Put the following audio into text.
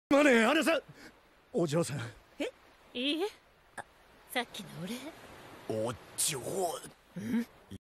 まねえ、あれさ、お嬢さん。 いいえ、さっきのお礼。 お嬢。